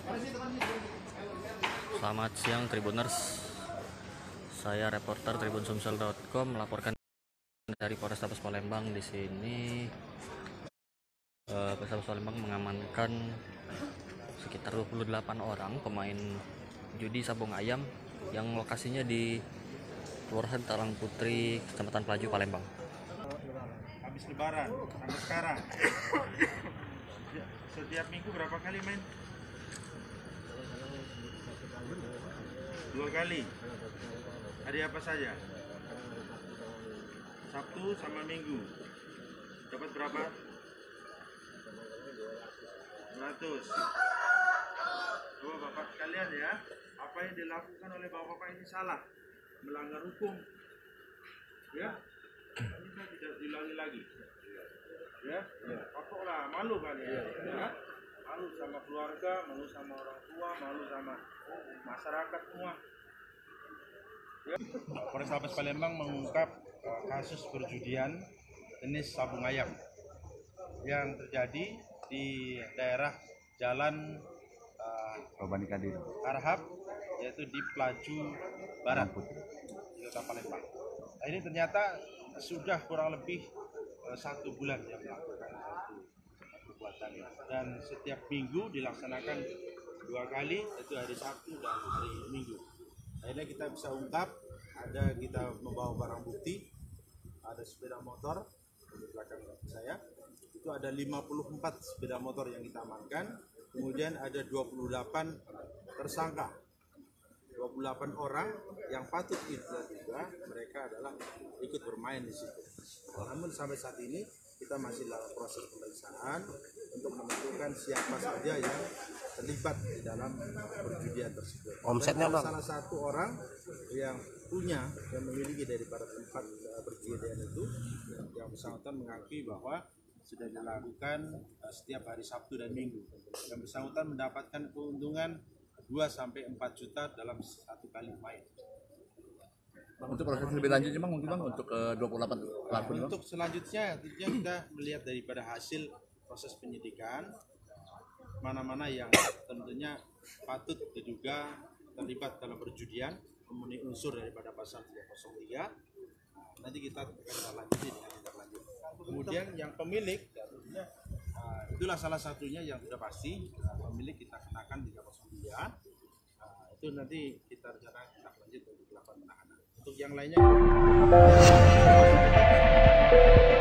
Selamat siang Tribuners, saya reporter tribunsumsel.com melaporkan dari Polrestabes Palembang. Di sini Polrestabes Palembang mengamankan sekitar 28 orang pemain judi sabung ayam yang lokasinya di Kelurahan Talang Putri, Kecamatan Pelaju, Palembang. Habis Lebaran sampai sekarang, setiap minggu berapa kali main? 2 kali. Hari apa saja? Sabtu sama Minggu. Dapat berapa? 100. Coba Bapak sekalian ya, apa yang dilakukan oleh Bapak ini salah, melanggar hukum. Ya, ini tidak diulangi lagi. Ya, pokoklah malu kalian. Ya. Malu sama keluarga, malu sama orang tua, malu sama masyarakat semua. Ya. Polrestabes Palembang mengungkap kasus perjudian jenis sabung ayam yang terjadi di daerah Jalan Arhab, yaitu di Pelaju Barat, di Kota Palembang. Nah, ini ternyata sudah kurang lebih 1 bulan yang melakukan perbuatan ini, dan setiap minggu dilaksanakan 2 kali, yaitu hari Sabtu dan hari Minggu. Akhirnya kita bisa ungkap, kita membawa barang bukti, ada sepeda motor di belakang saya, itu ada 54 sepeda motor yang kita amankan, kemudian ada 28 tersangka, 28 orang yang patut juga mereka adalah ikut bermain di situ. Namun sampai saat ini kita masih dalam proses pemeriksaan untuk menentukan siapa saja yang terlibat di dalam perjudian tersebut. Omsetnya salah satu orang yang punya dan memiliki daripada tempat perjudian itu, yang bersangkutan mengakui bahwa sudah dilakukan setiap hari Sabtu dan Minggu. Yang bersangkutan mendapatkan keuntungan 2-4 juta dalam 1 kali main. Untuk proses lebih lanjutnya Bang, mungkin Bang untuk 28 pelaku. Untuk selanjutnya tentunya kita melihat daripada hasil proses penyidikan, mana-mana yang tentunya patut diduga terlibat dalam perjudian, memenuhi unsur daripada pasal 303. Nanti kita akan lanjuti dengan tindak lanjut. Kemudian yang pemilik, tentunya itulah salah satunya yang sudah pasti, pemilik kita kenakan 309. Itu nanti kita rencanakan tindak lanjut untuk dilakukan penahanan. Untuk yang lainnya